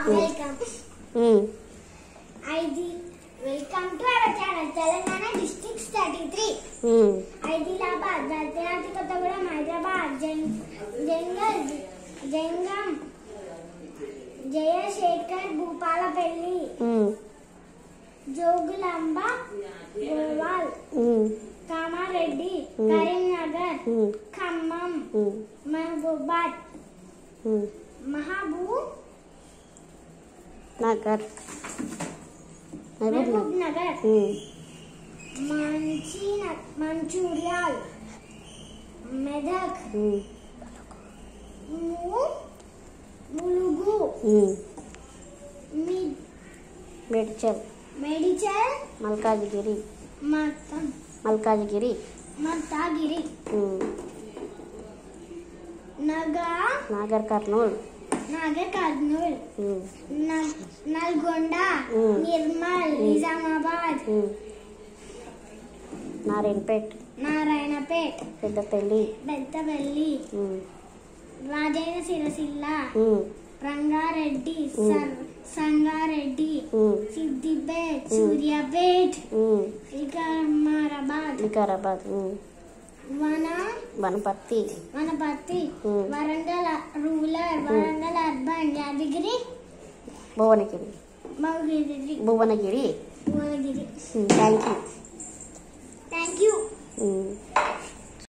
welcome welcome to our channel Telangana districts 33 Adilabad Bhadradri Kothagudem Hyderabad Jangaon Jayashankar Bhupalpally Jogulamba Gadwal Kamareddy Karimnagar Khammam Mahabubabad Mahabubnagar Mancherial Medak Mulugu Medchal Malkajgiri Malkajgiri Nagarkurnool Nalgonda Nirmal Nizamabad Narayanpet Peddapalli Rajanna Sircilla Rangareddy Sangareddy Siddipet Suryapet Vikarabad Wanaparthy Warangal rural Warangal urban Yadagiri Bhuvanagiri thank you